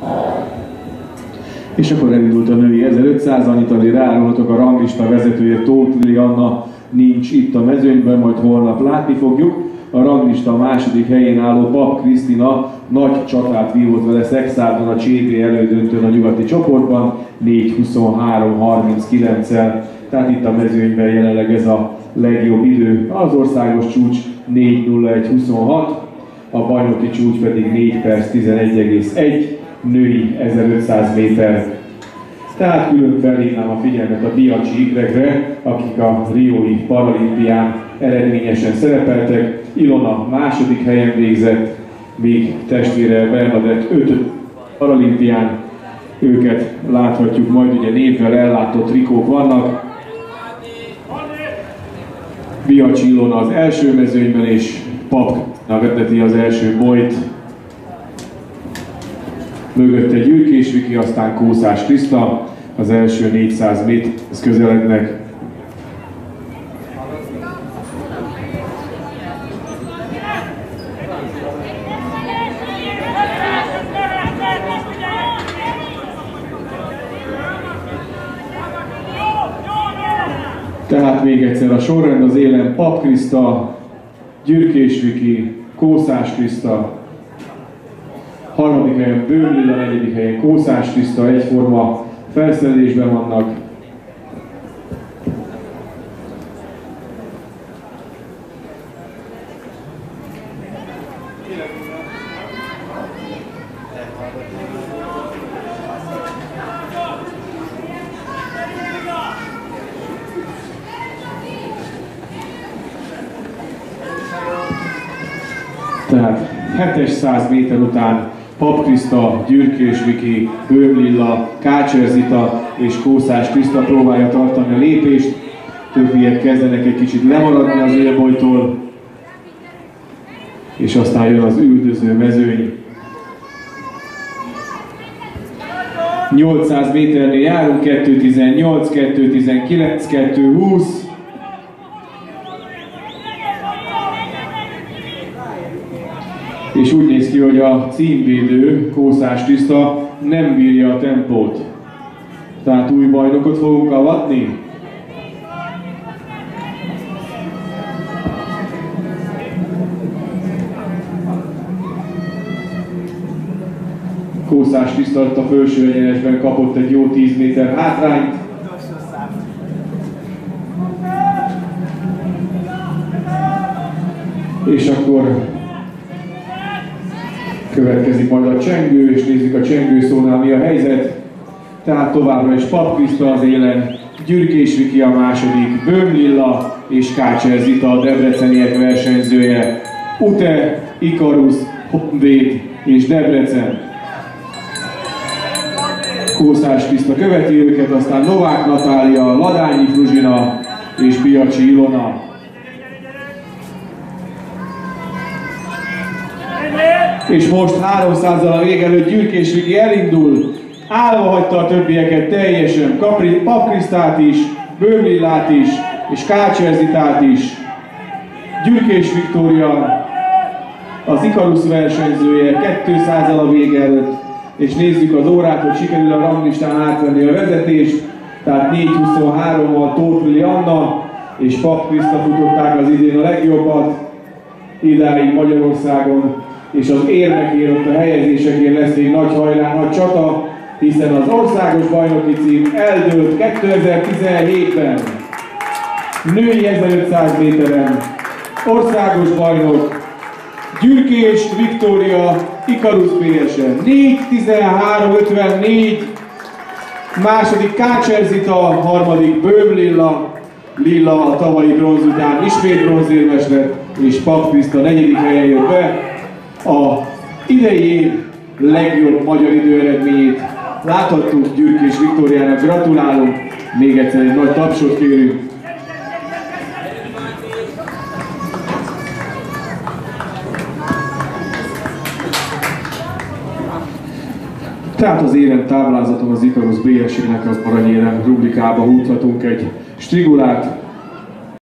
És akkor elindult a női 1500, annyit azért ráárulhatok, a ranglista vezetője Tóth Lilianna nincs itt a mezőnyben, majd holnap látni fogjuk. A ranglista második helyén álló Pap Krisztina nagy csatát vívott vele Szexárdon a CB elődöntőn a nyugati csoportban 4:23:39-el, tehát itt a mezőnyben jelenleg ez a legjobb idő. Az országos csúcs 4:01:26, a bajnoki csúcs pedig 4:11,1, női 1500 méter. Tehát külön felhívnám a figyelmet a Biacsi ikrekre, akik a riói paralimpián eredményesen szerepeltek. Ilona második helyen végzett, míg testvére Bernadett 5. paralimpián. Őket láthatjuk majd, ugye névvel ellátott trikók vannak. Biacsi Ilona az első mezőnyben, és Pap vezeti az első bolyt. Mögötte Gyürkés Viki, aztán Kószás Kriszta, az első 400 méterhez közelednek. Tehát még egyszer a sorrend az élen: Pap Kriszta, Gyürkés Viki, Kószás Kriszta, harmadik helyen Böhm Lilla, negyedik helyen Kószás Kriszta, egyforma felszerelésben vannak. Tehát 700 méter után Pap Kriszta, Gyürkés Viki, Böhm Lilla, Kácser Zita és Kószás Kriszta próbálja tartani a lépést. Többiek kezdenek egy kicsit lemaradni az élbolytól, és aztán jön az üldöző mezőny. 800 méternél járunk, 2:18, 2:19, 2:20. És úgy néz ki, hogy a címvédő, Kószás Kriszta nem bírja a tempót. Tehát új bajnokot fogunk avatni. Kószás Kriszta a felső egyenesben kapott egy jó 10 méter hátrányt. És akkor következik majd a csengő, és nézzük a csengőszónál mi a helyzet. Tehát továbbra is Pap Kriszta az élen, Gyürkés Viki a második, Böhm Lilla és Kácser Zita a debreceniek versenyzője. Ute, Ikarus, Honvéd és Debrecen. Kószás Kriszta követi őket, aztán Novák Natália, Ladányi Fruzsina és Biacsi Ilona. És most 300-al a vég előtt Gyürkés Viki elindul, állva hagyta a többieket teljesen, Pap Krisztát is, Böhm Lillát is, és Kácser Zitát is. Gyürkés Viktória az Ikarus versenyzője 200-al a vég előtt, és nézzük az órát, hogy sikerül a ranglistán átvenni a vezetést. Tehát 4:23-mal Tóth Lilianna és Pap Kriszta futották az idén a legjobbat idáig Magyarországon, és az érmekért, ott a helyezésekért lesz még nagy hajrá, nagy csata, hiszen az országos bajnoki cím eldőlt 2017-ben. Női 1500 méteren országos bajnok Gyürkés Viktória, Ikarus BSN 4:13:54, második Kácser Zita, harmadik Böhm Lilla, Lilla a tavalyi bronz után ismét bronzérmes lett, és Pap Kriszta negyedik helyen jött be. A idei év legjobb magyar időeredményét láthattuk Gyürkés Viktóriának, gratulálunk, még egyszer egy nagy tapsot kérünk. Tehát az érem táblázaton az Ikarus BSN-nek az aranyérem rubrikába húzhatunk egy strigulát.